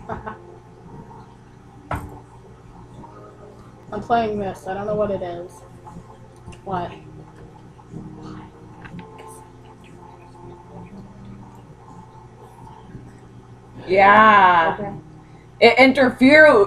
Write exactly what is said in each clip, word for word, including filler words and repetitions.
I'm playing this. I don't know what it is. What? Yeah. Okay. It interferes.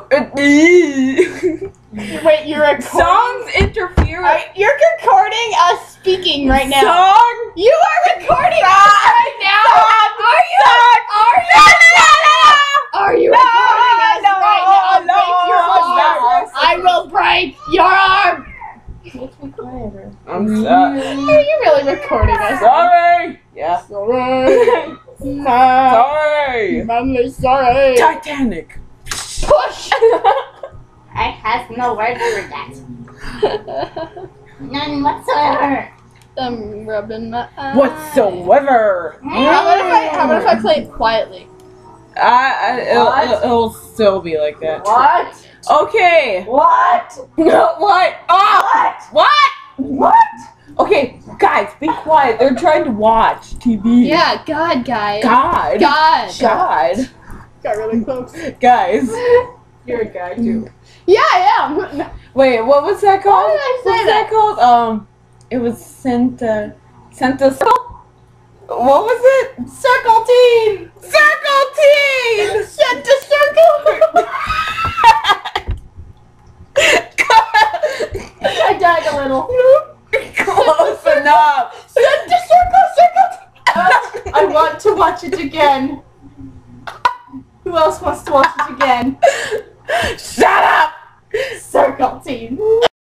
Wait, you're recording? Songs interfere. Are, you're recording us speaking right now. Song. You are recording us Stop. right now. Stop. Are you? Stop. Are you? Are you No, recording us no, right now? I'll no, break your arm. I will break your arm. Let's be quieter. I'm sorry. Are you really recording us? Sorry. Yeah. Sorry. Sorry. I'm sorry. Titanic. Push. I have no words for that. None whatsoever. I'm rubbing my eyes. Whatsoever. How about if I? How about if I play it quietly? I, I it'll, What? it'll, it'll still be like that. What? Okay. What? What? Oh! What? What? What? Okay, guys, be quiet. They're trying to watch T V. Yeah, God, guys. God. God. God. Got really close. Guys. You're a guy too. Yeah, I am. Wait, what was that called? Why did I say what was that? that called? Um, it was Santa. Santa. What was it? Circle team. Circle Team. Sent to circle. I died a little. Close enough. Sent to circle, circle. I want to watch it again. Who else wants to watch it again? Shut up. Circle team.